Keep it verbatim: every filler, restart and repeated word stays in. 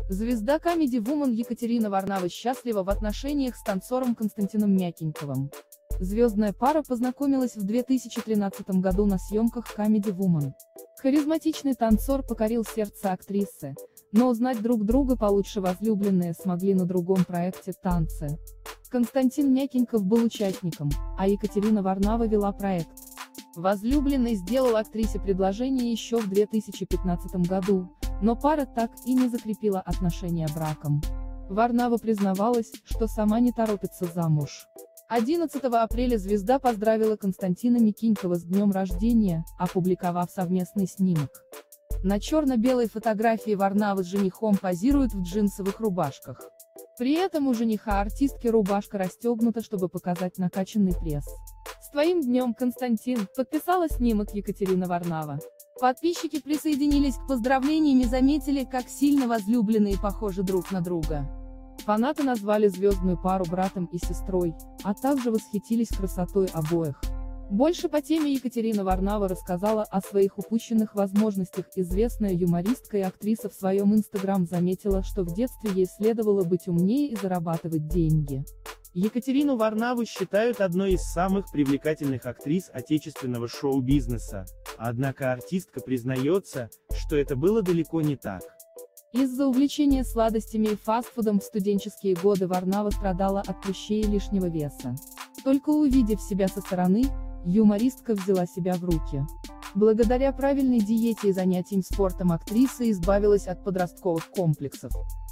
Звезда Comedy Woman Екатерина Варнава счастлива в отношениях с танцором Константином Мякиньковым. Звездная пара познакомилась в две тысячи тринадцатом году на съемках Comedy Woman. Харизматичный танцор покорил сердце актрисы, но узнать друг друга получше возлюбленные смогли на другом проекте «Танцы». Константин Мякиньков был участником, а Екатерина Варнава вела проект. Возлюбленный сделал актрисе предложение еще в две тысячи пятнадцатом году, но пара так и не закрепила отношения браком. Варнава признавалась, что сама не торопится замуж. одиннадцатого апреля звезда поздравила Константина Мякинькова с днем рождения, опубликовав совместный снимок. На черно-белой фотографии Варнава с женихом позируют в джинсовых рубашках. При этом у жениха артистки рубашка расстегнута, чтобы показать накачанный пресс. «С твоим днем, Константин!» — подписала снимок Екатерина Варнава. Подписчики присоединились к поздравлениям и заметили, как сильно возлюбленные похожи друг на друга. Фанаты назвали звездную пару братом и сестрой, а также восхитились красотой обоих. Больше по теме Екатерина Варнава рассказала о своих упущенных возможностях. Известная юмористка и актриса в своем инстаграм заметила, что в детстве ей следовало быть умнее и зарабатывать деньги. Екатерину Варнаву считают одной из самых привлекательных актрис отечественного шоу-бизнеса, однако артистка признается, что это было далеко не так. Из-за увлечения сладостями и фастфудом в студенческие годы Варнава страдала от прыщей и лишнего веса. Только увидев себя со стороны, юмористка взяла себя в руки. Благодаря правильной диете и занятиям спортом актриса избавилась от подростковых комплексов.